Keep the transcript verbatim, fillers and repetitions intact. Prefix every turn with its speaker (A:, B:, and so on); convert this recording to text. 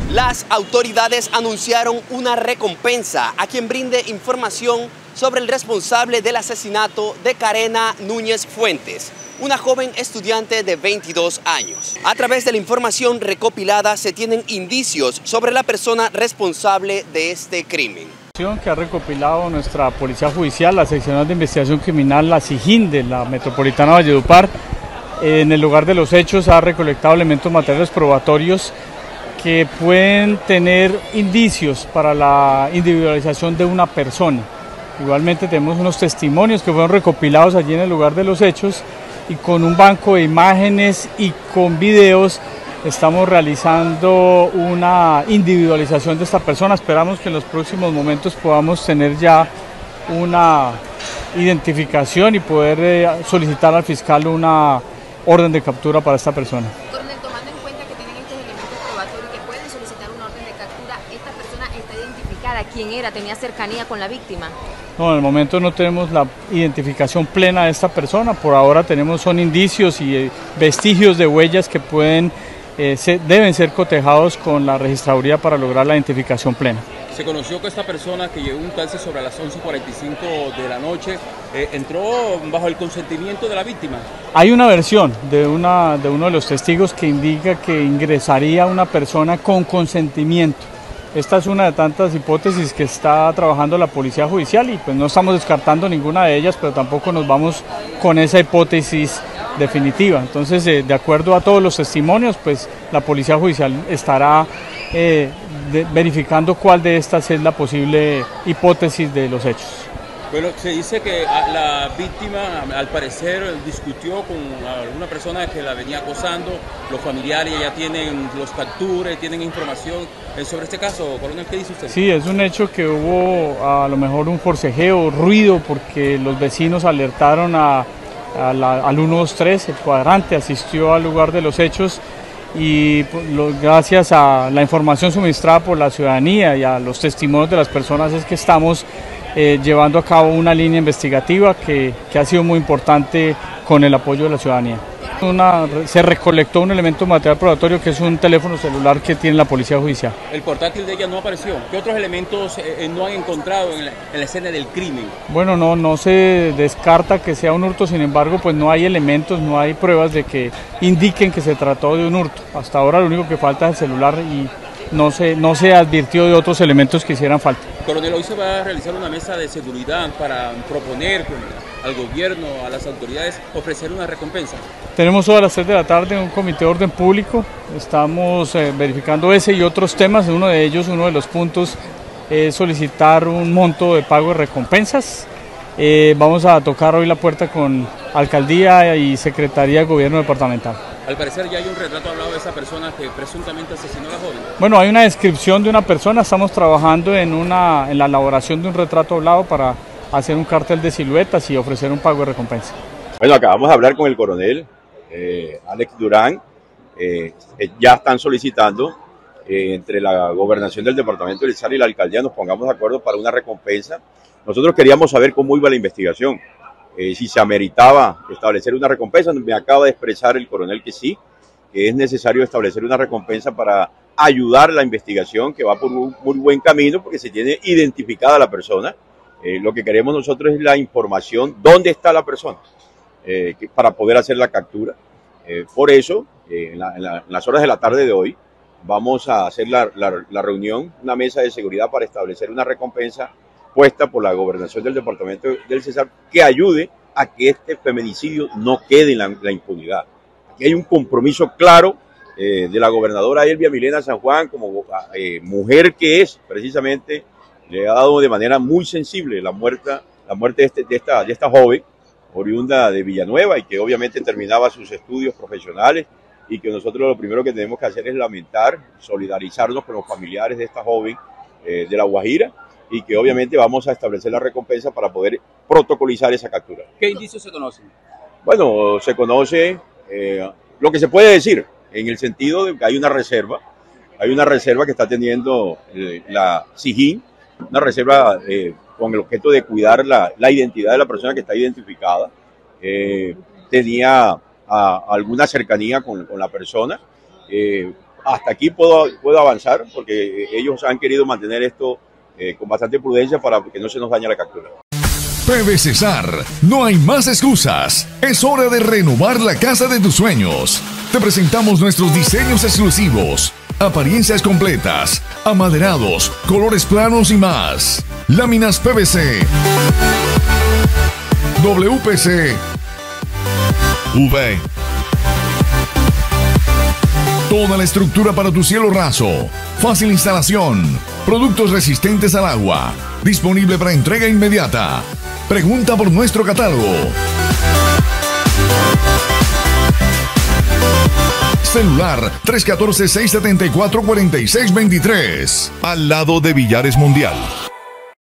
A: Las autoridades anunciaron una recompensa a quien brinde información sobre el responsable del asesinato de Karena Núñez Fuentes, una joven estudiante de veintidós años. A través de la información recopilada se tienen indicios sobre la persona responsable de este crimen.
B: Que ha recopilado nuestra Policía Judicial, la Seccional de Investigación Criminal, la SIJIN de la Metropolitana Valledupar, en el lugar de los hechos ha recolectado elementos materiales probatorios que pueden tener indicios para la individualización de una persona. Igualmente tenemos unos testimonios que fueron recopilados allí en el lugar de los hechos y con un banco de imágenes y con videos estamos realizando una individualización de esta persona. Esperamos que en los próximos momentos podamos tener ya una identificación y poder eh, solicitar al fiscal una orden de captura para esta persona.
C: Coronel, tomando en cuenta que tienen estos elementos probatorios que pueden solicitar una orden de captura, ¿esta persona está identificada? ¿Quién era? ¿Tenía cercanía con la víctima?
B: No, en el momento no tenemos la identificación plena de esta persona. Por ahora tenemos son indicios y eh, vestigios de huellas que pueden Eh, se, deben ser cotejados con la registraduría para lograr la identificación plena.
D: Se conoció que esta persona que llegó un taxi sobre las once cuarenta y cinco de la noche eh, entró bajo el consentimiento de la víctima.
B: Hay una versión de, una, de uno de los testigos que indica que ingresaría una persona con consentimiento. Esta es una de tantas hipótesis que está trabajando la Policía Judicial y pues no estamos descartando ninguna de ellas, pero tampoco nos vamos con esa hipótesis definitiva. Entonces, eh, de acuerdo a todos los testimonios, pues la Policía Judicial estará eh, de, verificando cuál de estas es la posible hipótesis de los hechos.
D: Bueno, se dice que la víctima, al parecer, discutió con alguna persona que la venía acosando. Los familiares ya tienen los capturas, tienen información sobre este caso. Coronel, ¿qué dice usted?
B: Sí, es un hecho que hubo a lo mejor un forcejeo, ruido, porque los vecinos alertaron a al ciento veintitrés, el cuadrante asistió al lugar de los hechos y gracias a la información suministrada por la ciudadanía y a los testimonios de las personas es que estamos eh, llevando a cabo una línea investigativa que, que ha sido muy importante con el apoyo de la ciudadanía. Una, se recolectó un elemento material probatorio que es un teléfono celular que tiene la Policía Judicial.
D: El portátil de ella no apareció. ¿Qué otros elementos eh, no han encontrado en la, en la escena del crimen?
B: Bueno, no, no se descarta que sea un hurto, sin embargo, pues no hay elementos, no hay pruebas de que indiquen que se trató de un hurto. Hasta ahora lo único que falta es el celular y no se, no se advirtió de otros elementos que hicieran falta.
D: Coronel, hoy se va a realizar una mesa de seguridad para proponer al gobierno, a las autoridades, ofrecer una recompensa.
B: Tenemos hoy a las tres de la tarde un comité de orden público, estamos eh, verificando ese y otros temas, uno de ellos, uno de los puntos es solicitar un monto de pago de recompensas. Eh, vamos a tocar hoy la puerta con Alcaldía y Secretaría de Gobierno Departamental.
D: Al parecer ya hay un retrato hablado de esa persona que presuntamente asesinó a la joven.
B: Bueno, hay una descripción de una persona, estamos trabajando en, una, en la elaboración de un retrato hablado para hacer un cartel de siluetas y ofrecer un pago de recompensa.
E: Bueno, acabamos de hablar con el coronel eh, Alex Durán, eh, ya están solicitando eh, entre la gobernación del departamento de Lizarra y la alcaldía nos pongamos de acuerdo para una recompensa. Nosotros queríamos saber cómo iba la investigación, eh, si se ameritaba establecer una recompensa. Me acaba de expresar el coronel que sí, que es necesario establecer una recompensa para ayudar la investigación, que va por un muy buen camino porque se tiene identificada la persona. Eh, lo que queremos nosotros es la información, dónde está la persona, eh, que, para poder hacer la captura. Eh, por eso, eh, en, la, en, la, en las horas de la tarde de hoy, vamos a hacer la, la, la reunión, una mesa de seguridad para establecer una recompensa puesta por la gobernación del departamento del Cesar que ayude a que este feminicidio no quede en la, la impunidad. Aquí hay un compromiso claro eh, de la gobernadora Elvia Milena San Juan, como eh, mujer que es precisamente, le ha dado de manera muy sensible la muerte, la muerte de, este, de, esta, de esta joven, oriunda de Villanueva y que obviamente terminaba sus estudios profesionales y que nosotros lo primero que tenemos que hacer es lamentar, solidarizarnos con los familiares de esta joven eh, de La Guajira y que obviamente vamos a establecer la recompensa para poder protocolizar esa captura.
D: ¿Qué indicios se conocen?
E: Bueno, se conoce eh, lo que se puede decir en el sentido de que hay una reserva, hay una reserva que está teniendo eh, la SIJIN, una reserva eh, con el objeto de cuidar la, la identidad de la persona que está identificada. Eh, tenía a, alguna cercanía con, con la persona. Eh, hasta aquí puedo, puedo avanzar porque ellos han querido mantener esto eh, con bastante prudencia para que no se nos dañe la captura.
F: P V Cesar, no hay más excusas. Es hora de renovar la casa de tus sueños. Te presentamos nuestros diseños exclusivos, apariencias completas, amaderados, colores planos y más. Láminas P V C, W P C, U V. Toda la estructura para tu cielo raso. Fácil instalación. Productos resistentes al agua. Disponible para entrega inmediata. Pregunta por nuestro catálogo. Celular tres uno cuatro, seis siete cuatro, cuatro seis dos tres. Al lado de Villares Mundial.